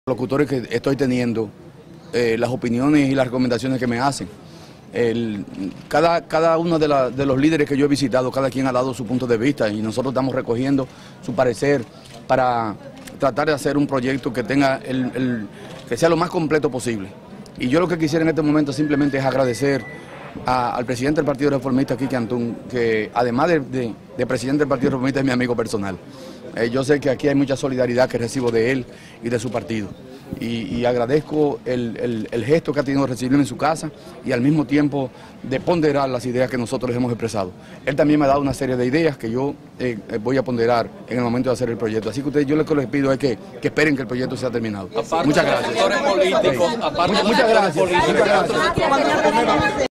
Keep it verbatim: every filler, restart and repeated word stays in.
locutores que estoy teniendo, eh, las opiniones y las recomendaciones que me hacen. El, cada, cada uno de, la, de los líderes que yo he visitado, cada quien ha dado su punto de vista y nosotros estamos recogiendo su parecer para tratar de hacer un proyecto que tenga el, el, que sea lo más completo posible. Y yo lo que quisiera en este momento simplemente es agradecer a, al presidente del Partido Reformista, Quique Antún, que además de, de, de presidente del Partido Reformista es mi amigo personal. Eh, yo sé que aquí hay mucha solidaridad que recibo de él y de su partido. Y, y agradezco el, el, el gesto que ha tenido de recibirme en su casa y al mismo tiempo de ponderar las ideas que nosotros les hemos expresado. Él también me ha dado una serie de ideas que yo eh, voy a ponderar en el momento de hacer el proyecto. Así que ustedes, yo lo que les pido es que, que esperen que el proyecto sea terminado. Aparte muchas gracias. Políticos, sí. aparte muchas, muchas gracias. Muchas gracias.